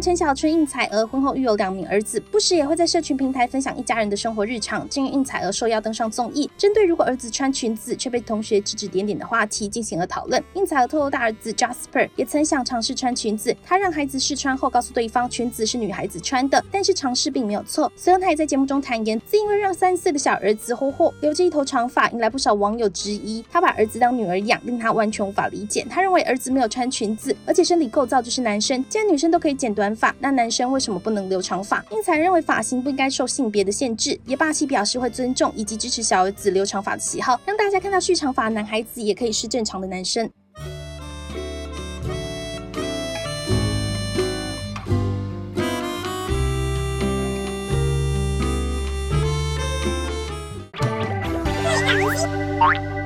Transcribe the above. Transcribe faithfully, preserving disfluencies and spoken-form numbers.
陈小春、应采儿婚后育有两名儿子，不时也会在社群平台分享一家人的生活日常。近日应采儿受邀登上综艺，针对如果儿子穿裙子却被同学指指点点的话题进行了讨论。应采儿透露，大儿子 Jasper 也曾想尝试穿裙子，他让孩子试穿后告诉对方裙子是女孩子穿的，但是尝试并没有错。随后他也在节目中坦言，自因为让三岁的小儿子霍霍留着一头长发，引来不少网友质疑他把儿子当女儿养，令他完全无法理解。他认为儿子没有穿裙子，而且身体构造就是男生，既然女生都可以剪短发，那男生为什么不能留长发？应采认为发型不应该受性别的限制，也霸气表示会尊重以及支持小儿子留长发的喜好，让大家看到蓄长发的男孩子也可以是正常的男生。 Bye.